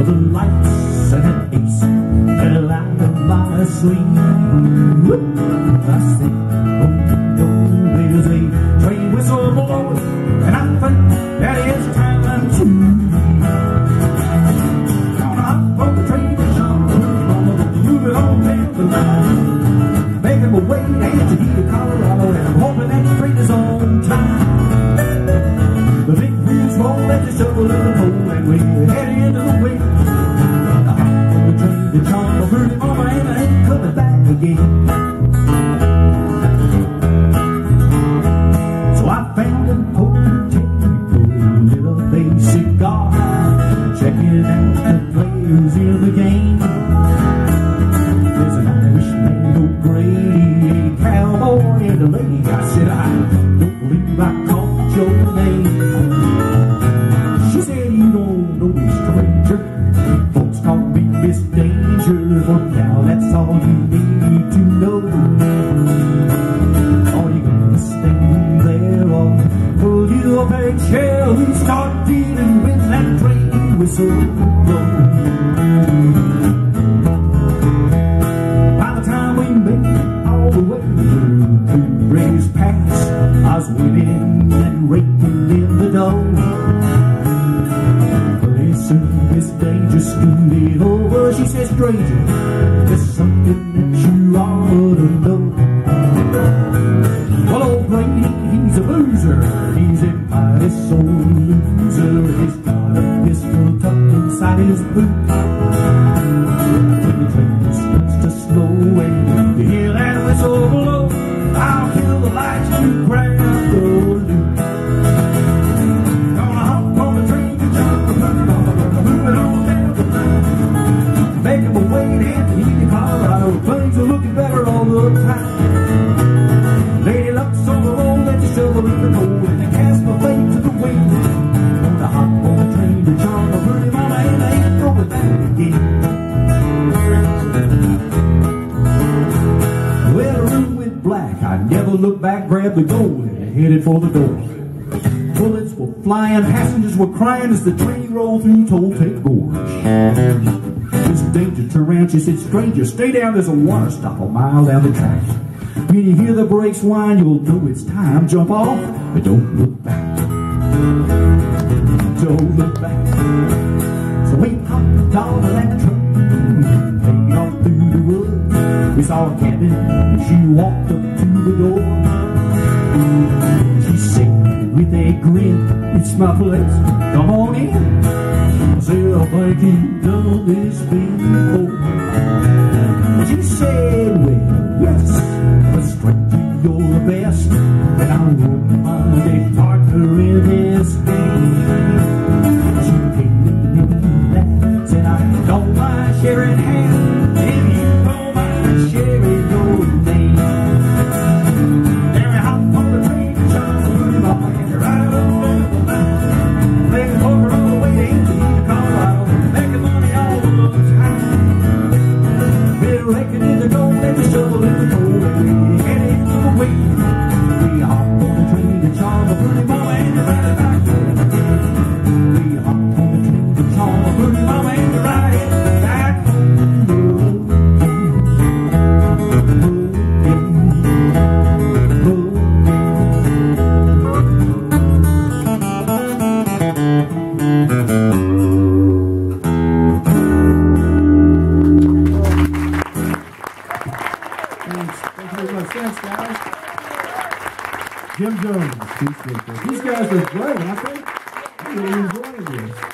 for the lights and an ace fell out of my sleeve. I said, oh no, there's a train whistle blowing, and I think that it's time to gonna hop on the train to Chama, move it on down the line, making my way down to Colorado, and I'm hoping that the train is on time. The big wheels roll at the shovel in the pole, and we're heading into the wind. I hop on the train to Chama, pretty mama, and I ain't coming back again. So I found an old table, lit a big cigar, checking out the players in the game. There's an Irishman, old Grady, a cowboy, and a lady. I said, I don't believe I called your name. She said, you don't know me, stranger. Folks call me Miss Danger. For now, that's all you need to know. Are you gonna stand there or pull you up a chair? We start dealing with that train whistle blow. By the time we made it all the way through British Pass, I was winning and raking in the dough. Pretty soon Miss Danger scooted over. She said, stranger, there's something that you ought to know. Well, old Grady, he's a boozer. He's a mighty soul loser. He's got a pistol tucked inside his boot. When the train starts to slow and you hear that whistle blow, I'll kill the lights, you grab the loot. Gonna hop on the train to Chama, moving on down the line, making my way down to Colorado. Things are looking better all the time. Lady Luck's on the road, let the shovel in the cold, and I cast my fate to the wind. Gonna hop on the train to Chama, pretty mama, and I ain't going back again. Well, the room went black, I never looked back, grabbed the gold, and headed for the door. Bullets were flying, passengers were crying as the train rolled through Toltec Gorge. Miss Danger turned around, she said, stranger, stay down, there's a water stop a mile down the track. When you hear the brakes whine, you'll know it's time. Jump off, but don't look back. Don't look back. So we hopped on that train, heading on through the woods. We saw a cabin, and she walked up to the door. She said with a grin, it's my place, come on in. I said, I think you've done this before. She said, well, yes, but stranger, you're the best, and I wouldn't mind a partner in this game. She came in that, said, I don't mind sharing hands, if you don't mind sharing your name. Then we hop on the train to Chama, and right up down the line, making over all the way to Colorado, making money all the time. Been raking in the gold and the shovel in the cold, and we headed to the wind. We hop on the train to Chama, pretty mama, and you're right back. We hop on the train to Chama, pretty mama, and you're right back. Thanks, guys. Jim Jones. These guys are great, aren't they? I really enjoyed this.